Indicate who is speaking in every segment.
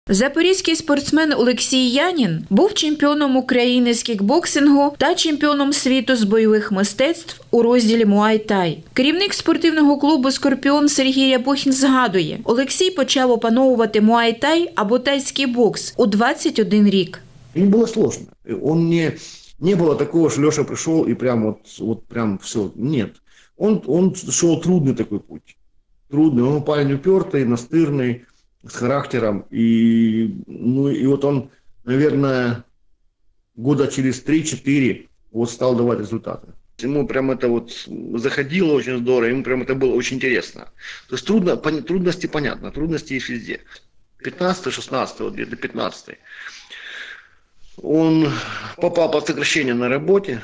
Speaker 1: Запорізький спортсмен Олексій Янін був чемпіоном України з кікбоксингу та чемпіоном світу з бойових мистецтв у розділі муай-тай. Керівник спортивного клубу «Скорпіон» Сергій Рябухін згадує, Олексій почав опановувати муай-тай або тайський бокс у 21 рік.
Speaker 2: Ему было сложно. Не было такого, что Леша пришел и прям прям все. Нет. Он шел трудный такой путь. Трудный. Он парень упертый, настырный, с характером. И вот он, наверное, года через 3-4 стал давать результаты. Ему прям это заходило очень здорово, ему прям это было очень интересно. То есть трудности понятно, трудности есть везде. 15-16, где-то 15. Он попал под сокращение на работе,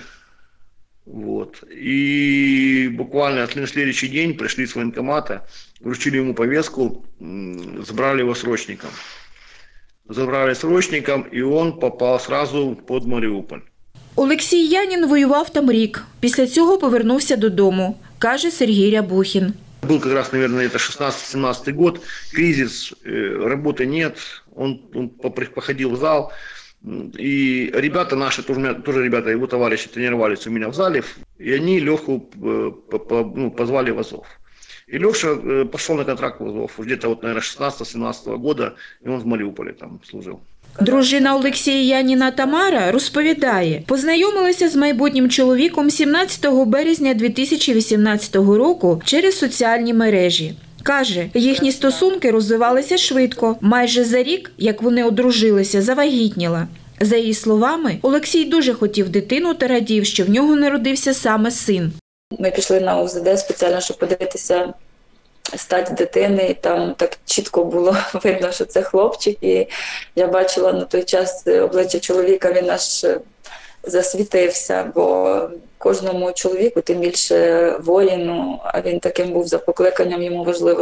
Speaker 2: и буквально на следующий день пришли с военкомата, вручили ему повестку, забрали его срочником. Забрали срочником, и он попал сразу под Маріуполь.
Speaker 1: Олексій Янін воював там рік. Після цього повернувся додому, каже Сергій Рябухін.
Speaker 2: Был как раз, наверное, это 16-17 год, кризис, работы нет, он походил в зал. И ребята наши, тоже ребята, его товарищи тренировались у меня в зале, и они Леху позвали в Азов. И Леша пошел на контракт в Азов, где-то, наверное, 16-17 года, и он в Маріуполі там служив.
Speaker 1: Дружина Олексія Яніна Тамара розповідає, познайомилася з майбутнім чоловіком 17 березня 2018 року через соціальні мережі. Каже, їхні стосунки розвивалися швидко. Майже за рік, як вони одружилися, завагітніла. За її словами, Олексій дуже хотів дитину та радів, що в нього народився саме син.
Speaker 3: Ми пішли на УЗД спеціально, щоб подивитися стать дитини, і там так чітко було видно, що це хлопчик. І я бачила на той час обличчя чоловіка, він аж засвітився, бо кожному чоловіку, тим більше воїну, а він таким був за покликанням, йому важливо,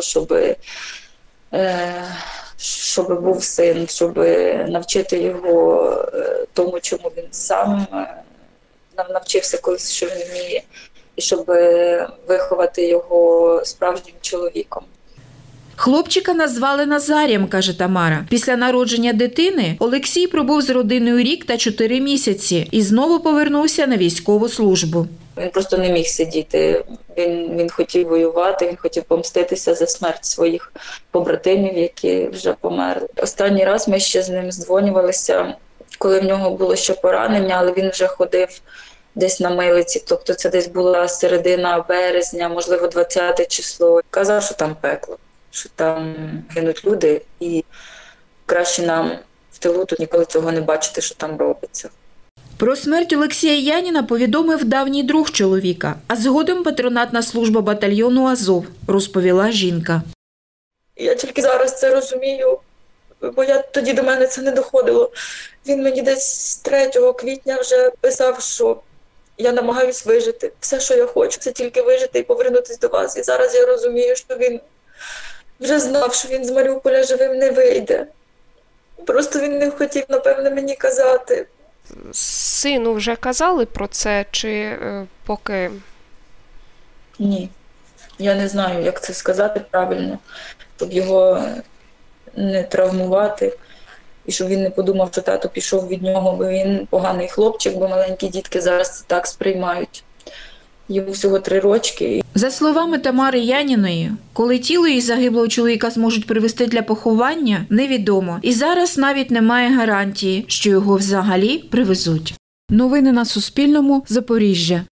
Speaker 3: щоб був син, щоб навчити його тому, чому він сам навчився колись, що він вміє, і щоб виховати його справжнім чоловіком.
Speaker 1: Хлопчика назвали Назарієм, каже Тамара. Після народження дитини Олексій пробув з родиною рік та 4 місяці і знову повернувся на військову службу.
Speaker 3: Він просто не міг сидіти, він хотів воювати, він хотів помститися за смерть своїх побратимів, які вже померли. Останній раз ми ще з ним здзвонювалися, коли в нього було ще поранення, але він вже ходив десь на милиці, тобто це десь була середина березня, можливо 20 число. Казав, що там пекло, що там гинуть люди, і краще нам в тилу тут ніколи цього не бачити, що там робиться.
Speaker 1: Про смерть Олексія Яніна повідомив давній друг чоловіка, а згодом патронатна служба батальйону «Азов», розповіла жінка.
Speaker 3: Я тільки зараз це розумію, бо тоді до мене це не доходило. Він мені десь 3 квітня вже писав, що я намагаюсь вижити. Все, що я хочу, це тільки вижити і повернутися до вас. І зараз я розумію, що він вже знав, що він з Маріуполя живим не вийде. Просто він не хотів, напевно, мені казати.
Speaker 4: Сину вже казали про це, чи поки?
Speaker 3: Ні. Я не знаю, як це сказати правильно, щоб його не травмувати. І щоб він не подумав, що тато пішов від нього, бо він поганий хлопчик, бо маленькі дітки зараз це так сприймають. Йому всього 3 рочки.
Speaker 1: За словами Тамари Яніної, коли тіло її загиблого чоловіка зможуть привезти для поховання, невідомо. І зараз навіть немає гарантії, що його взагалі привезуть. Новини на Суспільному. Запоріжжя.